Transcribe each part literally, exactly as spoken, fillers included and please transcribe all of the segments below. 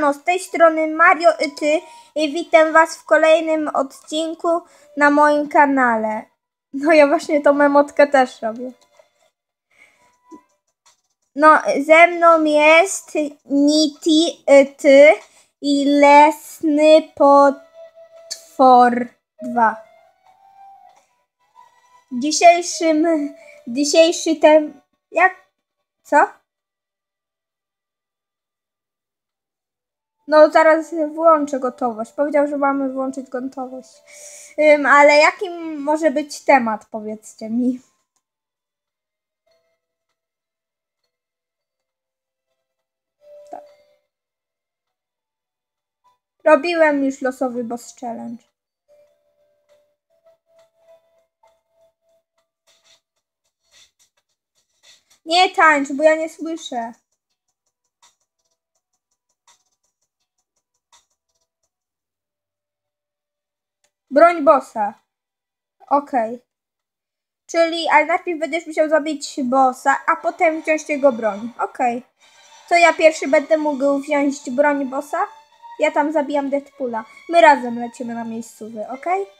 Siemano, z tej strony Mario i ty i witam was w kolejnym odcinku na moim kanale. No ja właśnie tą emotkę też robię. No, ze mną jest Niti, ty i Lesny Potwor dwa. Dzisiejszym, dzisiejszy ten, jak, co? No zaraz włączę gotowość. Powiedział, że mamy włączyć gotowość. Um, ale jaki może być temat, powiedzcie mi. Tak. Robiłem już losowy boss challenge. Nie tańcz, bo ja nie słyszę. Broń bossa. Okej. Okay. Czyli, ale najpierw będziesz musiał zabić bossa, a potem wziąć jego broń. Okej. Okay. To ja pierwszy będę mógł wziąć broń bossa? Ja tam zabijam Deadpoola. My razem lecimy na miejscowy, okej? Okay?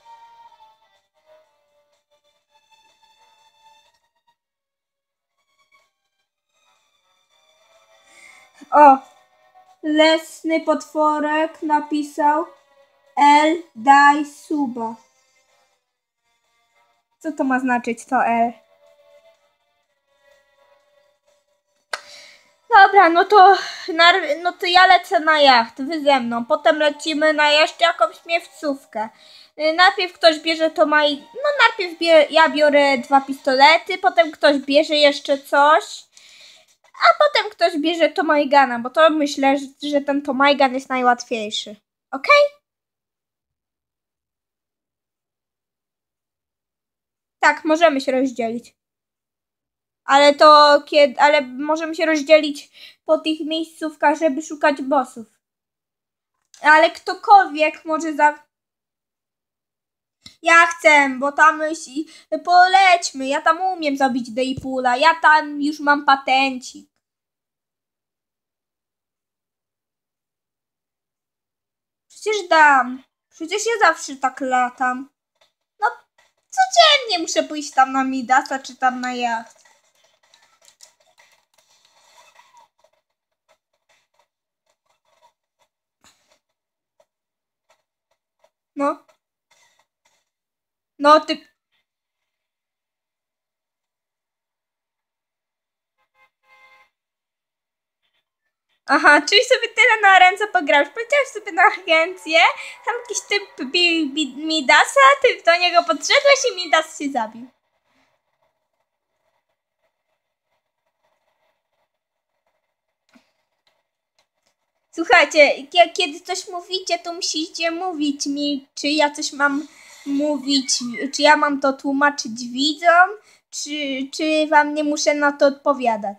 O! Lesny potworek napisał L daj suba. Co to ma znaczyć to L? Dobra, no to, no to ja lecę na jacht, wy ze mną. Potem lecimy na jeszcze jakąś miejscówkę. Najpierw ktoś bierze to maj... No najpierw bie... ja biorę dwa pistolety, potem ktoś bierze jeszcze coś. A potem ktoś bierze Tomaigana, bo to myślę, że, że ten Tomaigan jest najłatwiejszy. Okej? Okay? Tak, możemy się rozdzielić. Ale to kiedy, ale możemy się rozdzielić po tych miejscówkach, żeby szukać bossów. Ale ktokolwiek może za... Ja chcę, bo tam myśli, polećmy, ja tam umiem zabić Deadpoola, ja tam już mam patencik. Przecież dam, przecież ja zawsze tak latam. No, codziennie muszę pójść tam na Midasa, czy tam na jacht. No. No, ty... Aha, czyli sobie tyle na ręce pograłeś. Powiedziałeś sobie na agencję, tam jakiś typ bił Midasa, ty do niego podszedłeś i Midas się zabił. Słuchajcie, kiedy coś mówicie, to musicie mówić mi, czy ja coś mam mówić, czy ja mam to tłumaczyć widzom, czy, czy wam nie muszę na to odpowiadać.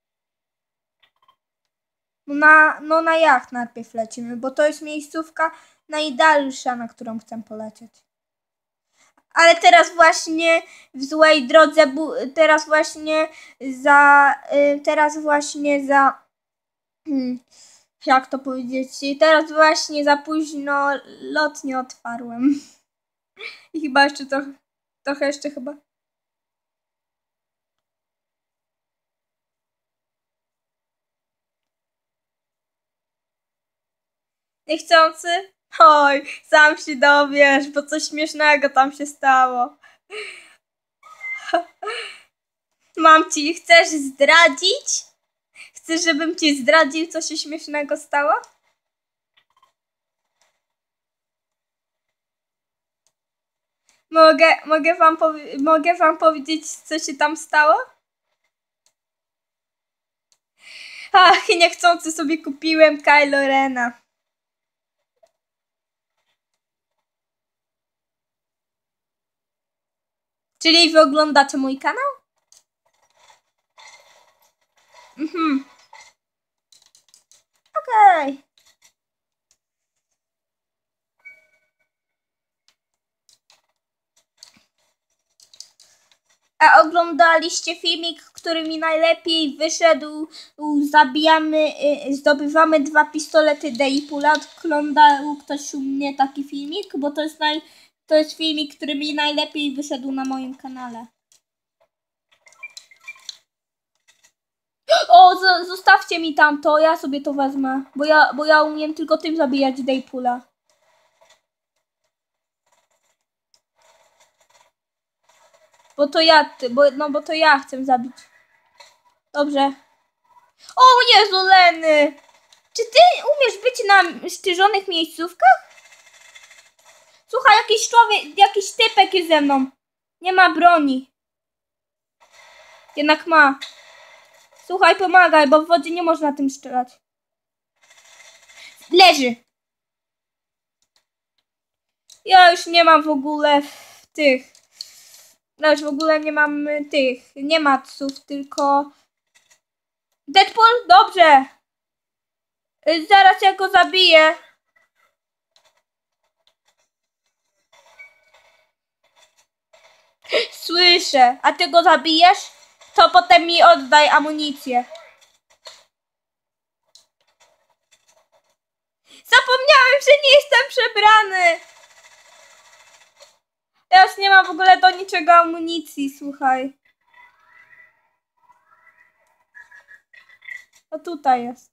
No na, no na jacht najpierw lecimy, bo to jest miejscówka najdalsza, na którą chcę polecieć. Ale teraz właśnie w złej drodze, teraz właśnie za, teraz właśnie za, jak to powiedzieć, teraz właśnie za późno lot nie otwarłem. I chyba jeszcze trochę, trochę jeszcze chyba. Niechcący? Oj, sam się dowiesz, bo coś śmiesznego tam się stało. Mam ci, chcesz zdradzić? Chcesz, żebym ci zdradził, co się śmiesznego stało? Mogę, mogę, wam mogę wam powiedzieć, co się tam stało? Ach, niechcący sobie kupiłem Kylo Rena. Czyli wy oglądacie mój kanał? Mhm. Okej. Okay. A oglądaliście filmik, który mi najlepiej wyszedł. Zabijamy, zdobywamy dwa pistolety Deadpoola. Oglądał ktoś u mnie taki filmik, bo to jest, naj, to jest filmik, który mi najlepiej wyszedł na moim kanale. O, zostawcie mi tamto, ja sobie to wezmę, bo ja, bo ja umiem tylko tym zabijać Deadpoola. Bo to ja, bo, no bo to ja chcę zabić. Dobrze. O Jezu, Leny! Czy ty umiesz być na sztyrzonych miejscówkach? Słuchaj, jakiś człowiek, jakiś typek jest ze mną. Nie ma broni. Jednak ma. Słuchaj, pomagaj, bo w wodzie nie można tym strzelać. Leży. Ja już nie mam w ogóle tych. No już w ogóle nie mam tych. Nie maców, tylko... Deadpool? Dobrze. Zaraz ja go zabiję. Słyszę. A ty go zabijesz? To potem mi oddaj amunicję. Zapomniałem, że nie jestem przebrany. Ja już nie mam w ogóle do niczego amunicji, słuchaj. O tutaj jest.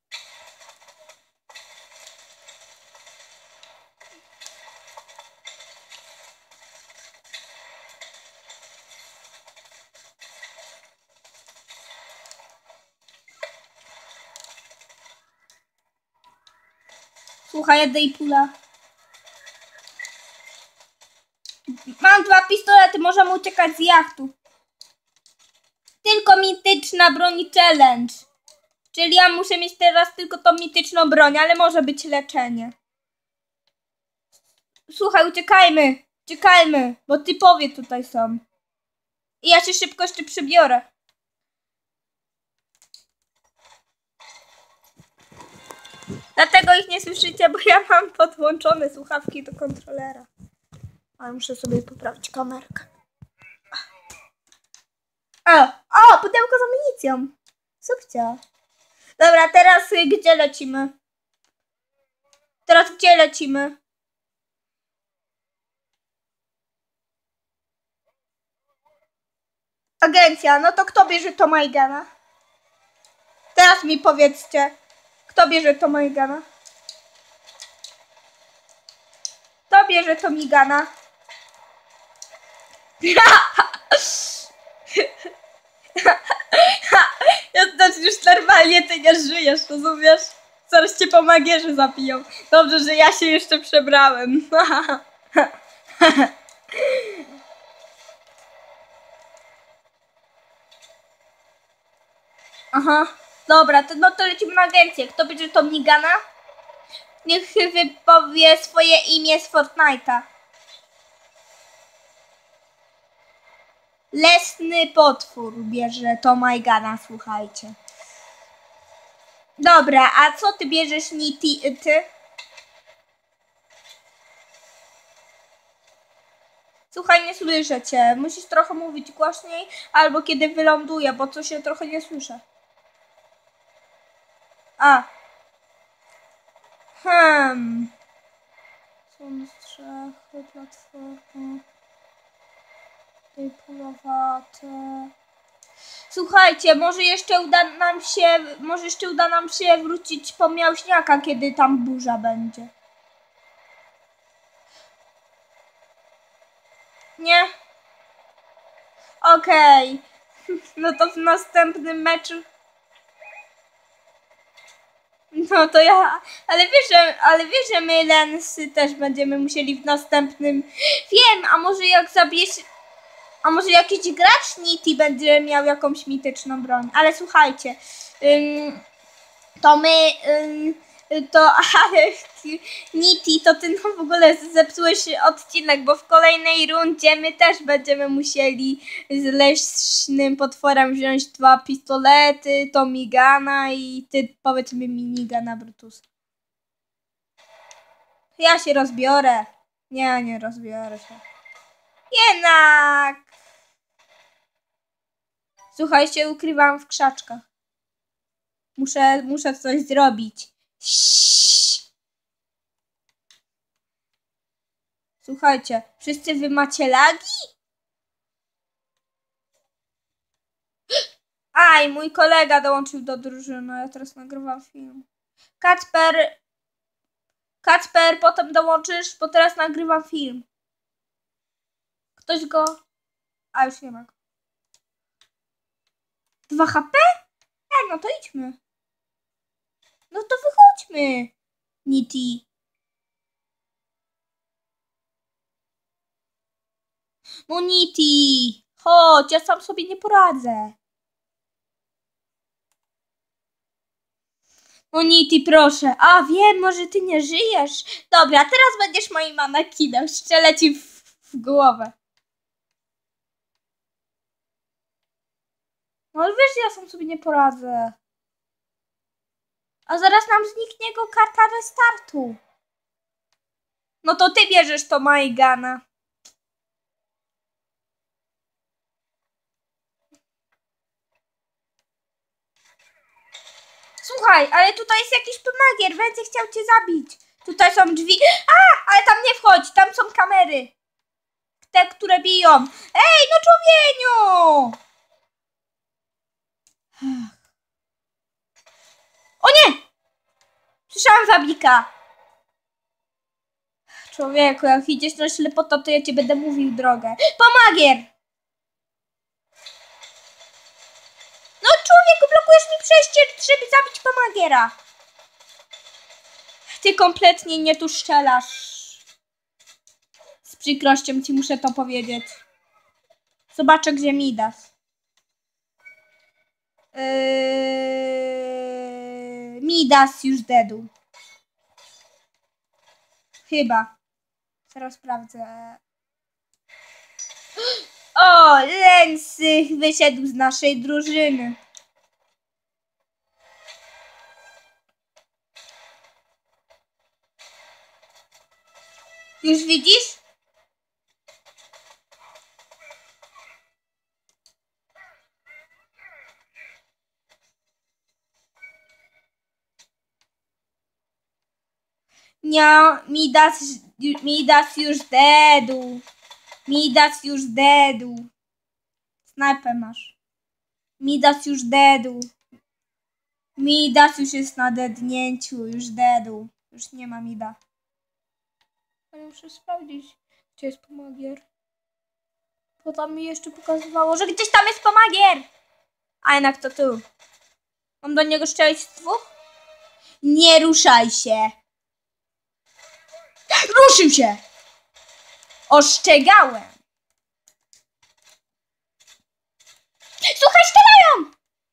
Słuchaj, Deadpoola. Mam dwa pistolety, możemy uciekać z jachtu. Tylko mityczna broni challenge. Czyli ja muszę mieć teraz tylko tą mityczną broń, ale może być leczenie. Słuchaj, uciekajmy. Uciekajmy, bo typowie tutaj są. I ja się szybko jeszcze przybiorę. Dlatego ich nie słyszycie, bo ja mam podłączone słuchawki do kontrolera. Ale muszę sobie poprawić kamerkę. O, o, pudełko z amunicją. Subcia. Dobra, teraz y, gdzie lecimy? Teraz gdzie lecimy? Agencja, no to kto bierze Tomaigana? Teraz mi powiedzcie, kto bierze Tomaigana? Kto bierze Tomigana? Ja znaczy już normalnie ty nie żyjesz, rozumiesz? Zaraz cię po magierze zabiją. Dobrze, że ja się jeszcze przebrałem. Aha, dobra, to, no to lecimy na agencję. Kto będzie Tomigana? Niech wypowie swoje imię z Fortnite'a. Lesny potwór bierze Tomaigana, słuchajcie. Dobra, a co ty bierzesz, Niti, ty? Słuchaj, nie słyszę cię. Musisz trochę mówić głośniej, albo kiedy wyląduję, bo coś się trochę nie słyszę. A. Hmm. Są strzechy, platformy. Deadpoolowate. Słuchajcie, może jeszcze uda nam się, może jeszcze uda nam się wrócić po Miałśniaka, kiedy tam burza będzie. Nie? Okej. Okay. No to w następnym meczu... No to ja... Ale wiesz, że, ale wiesz, że my Lensy też będziemy musieli w następnym... Wiem, a może jak zabierz... A może jakiś gracz Niti będzie miał jakąś mityczną broń. Ale słuchajcie, ym, to my, ym, to, ale Niti, to ty no w ogóle zepsułeś odcinek, bo w kolejnej rundzie my też będziemy musieli z leśnym potworem wziąć dwa pistolety, Tomigana i ty powiedzmy minigana Brutus. Ja się rozbiorę. Nie, nie rozbiorę się. Jednak. Słuchaj, się ukrywam w krzaczkach. Muszę, muszę coś zrobić. Słuchajcie, wszyscy wy macie lagi? Aj, mój kolega dołączył do drużyny. Ja teraz nagrywam film. Kacper, Kacper, potem dołączysz, bo teraz nagrywam film. Ktoś go... A, już nie ma go. dwa H P? E, no to idźmy. No to wychodźmy. Niti. No Niti. Chodź, ja sam sobie nie poradzę. No Niti, proszę. A, wiem, może ty nie żyjesz. Dobra, teraz będziesz moim manekinem. Strzelę ci w, w głowę. No ale wiesz, ja sam sobie nie poradzę. A zaraz nam zniknie go karta restartu. No to ty bierzesz to Maigana. Słuchaj, ale tutaj jest jakiś pomagier, będzie chciał cię zabić. Tutaj są drzwi. A, ale tam nie wchodź, tam są kamery. Te, które biją. Ej, no człowieniu! O nie! Słyszałam zabika. Człowieku, jak idziesz na ślepota, to ja ci będę mówił drogę. Pomagier! No człowieku, blokujesz mi przejście, żeby zabić pomagiera. Ty kompletnie nie tu strzelasz. Z przykrością ci muszę to powiedzieć. Zobaczę, gdzie Midas. Yy... Midas już dedł. Chyba. Teraz sprawdzę. O, Lensych wyszedł z naszej drużyny. Już widzisz? Nie, Midas, Midas już dedł. Midas już dedł. Snajpę masz. Midas już dedł. Midas już jest na dednięciu. Już dedł. Już nie ma Mida. Ale muszę sprawdzić, gdzie jest pomagier. Bo tam mi jeszcze pokazywało, że gdzieś tam jest pomagier. A jednak to tu. Mam do niego strzelić z dwóch? Nie ruszaj się. Ruszył się. Ostrzegałem. Słuchaj, strzelają!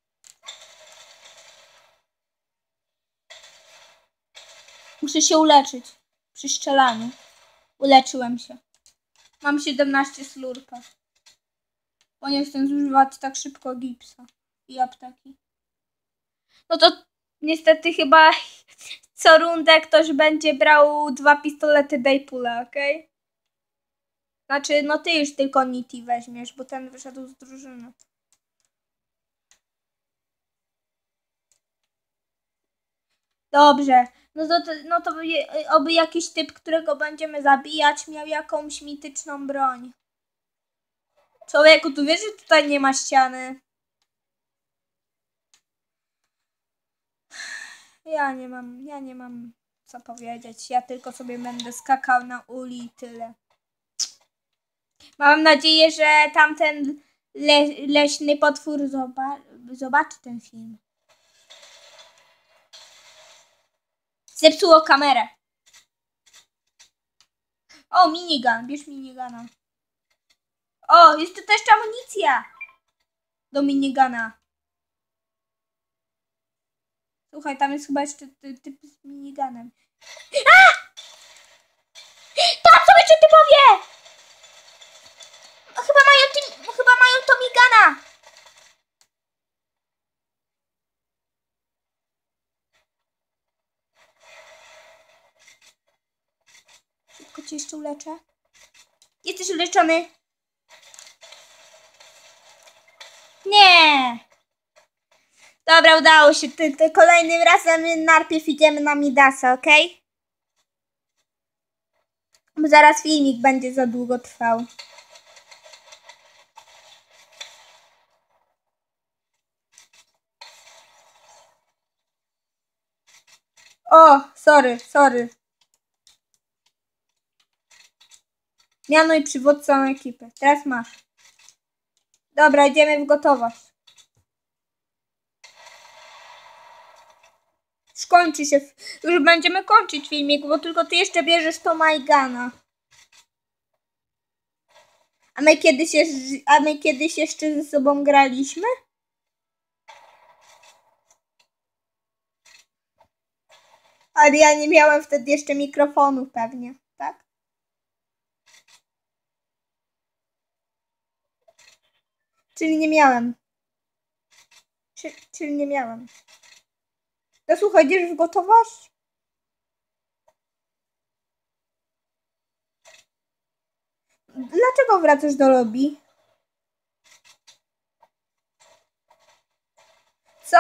Muszę się uleczyć. Przy strzelaniu. Uleczyłem się. Mam siedemnaście slurpa. Bo nie chcę zużywać tak szybko gipsa i apteki. No to niestety chyba co rundę ktoś będzie brał dwa pistolety Deadpoola, okej? Okay? Znaczy, no ty już tylko Niti weźmiesz, bo ten wyszedł z drużyny. Dobrze. No to, no to oby jakiś typ, którego będziemy zabijać, miał jakąś mityczną broń. Człowieku, tu wiesz, że tutaj nie ma ściany? Ja nie mam, ja nie mam co powiedzieć. Ja tylko sobie będę skakał na uli i tyle. Mam nadzieję, że tamten le leśny potwór zoba zobaczy ten film. Zepsuło kamerę. O, minigun. Bierz miniguna. O, jest tu też amunicja do miniguna. Słuchaj, tam jest chyba jeszcze typ z minigunem. A! Tam są jeszcze typowie! Chyba mają, tym, chyba mają to migana. Szybko cię jeszcze uleczę. Jesteś uleczony? Nie! Dobra, udało się. Ty, ty kolejnym razem najpierw idziemy na Midasa, okej? Okay? Bo zaraz filmik będzie za długo trwał. O, sorry, sorry. Mianuj przywódcą ekipy. Teraz masz. Dobra, idziemy w gotowość. Skończy się. Już będziemy kończyć filmik, bo tylko ty jeszcze bierzesz to Maigana. A my kiedyś, a my kiedyś jeszcze ze sobą graliśmy? Ale ja nie miałem wtedy jeszcze mikrofonu pewnie, tak? Czyli nie miałem. Czy, czyli nie miałem. No słuchaj, idziesz w gotowość? Dlaczego wracasz do lobby? Co?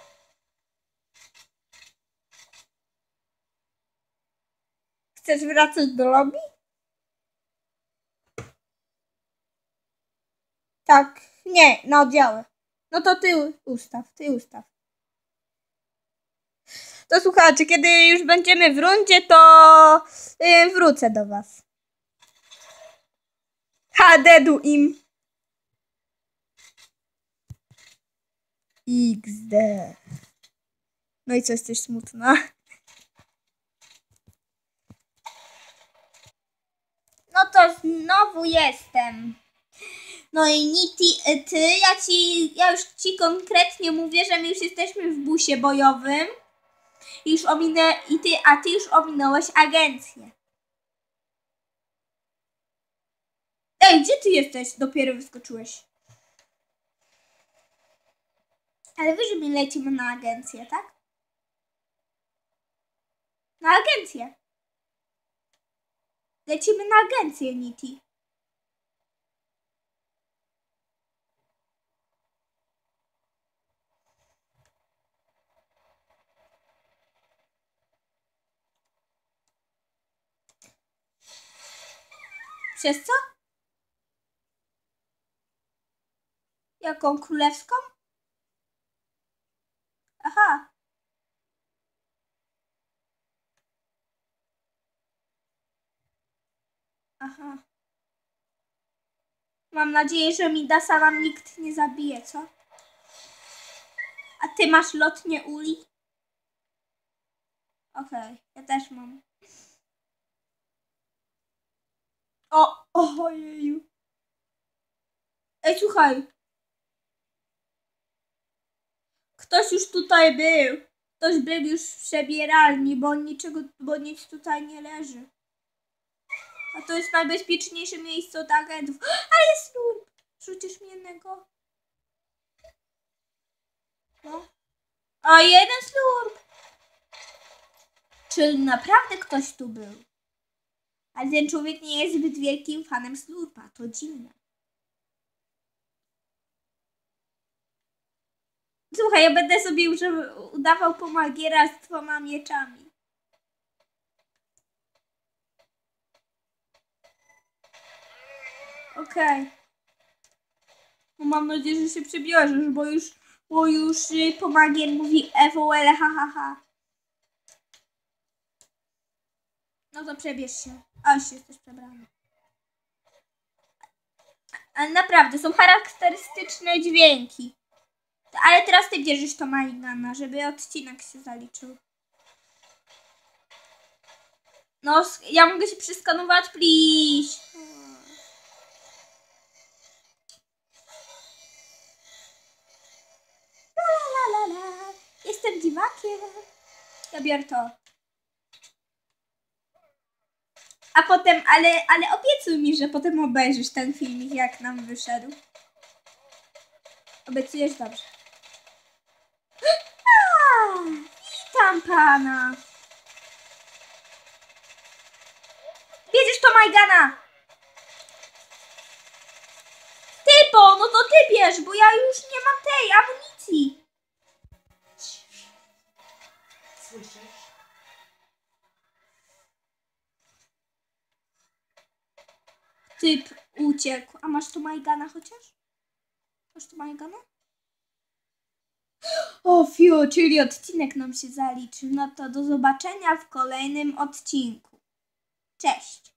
Chcesz wracać do lobby? Tak. Nie, na oddziały. No to ty ustaw, ty ustaw. To słuchajcie, kiedy już będziemy w rundzie, to yy, wrócę do was. Ha, dedu im. iks de. No i co, jesteś smutna? No to znowu jestem. No i Niti, ty, ja ci, ja już ci konkretnie mówię, że my już jesteśmy w busie bojowym. Już ominę, i ty, a ty już ominąłeś agencję. Ej, gdzie ty jesteś? Dopiero wyskoczyłeś. Ale wiesz, że my lecimy na agencję, tak? Na agencję. Lecimy na agencję, Niti. Przez co? Jaką królewską? Aha. Aha. Mam nadzieję, że Midasa nam nikt nie zabije, co? A ty masz lotnię uli? Okej, okay, ja też mam. O, ojeju. Ej, słuchaj. Ktoś już tutaj był. Ktoś był już w przebieralni, bo niczego, bo nic tutaj nie leży. A to jest najbezpieczniejsze miejsce od agentów. A jest lub! Rzucisz mi jednego? No. A jeden slurp! Czyli naprawdę ktoś tu był. Ale ten człowiek nie jest zbyt wielkim fanem slurpa. To dziwne. Słuchaj, ja będę sobie już udawał pomagiera z dwoma mieczami. Okej. Okay. No mam nadzieję, że się przebierzesz, bo już, bo już pomagier mówi F O L, ha ha ha. No to przebierz się. A już jesteś przebrany. Ale naprawdę, są charakterystyczne dźwięki. Ale teraz ty bierzesz to Maigana, żeby odcinek się zaliczył. No, ja mogę się przeskanować, please. La, la, la, la. Jestem dziwakiem. Ja biorę to. A potem, ale, ale obiecuj mi, że potem obejrzysz ten filmik, jak nam wyszedł. Obiecujesz? Dobrze. A, witam pana. Bierzesz to Maigana. Typo, no to ty bierz, bo ja już nie mam tej amunicji. Słyszysz? Typ uciekł. A masz tu Majgana chociaż? Masz tu Majgana? O fiu, czyli odcinek nam się zaliczy. No to do zobaczenia w kolejnym odcinku. Cześć!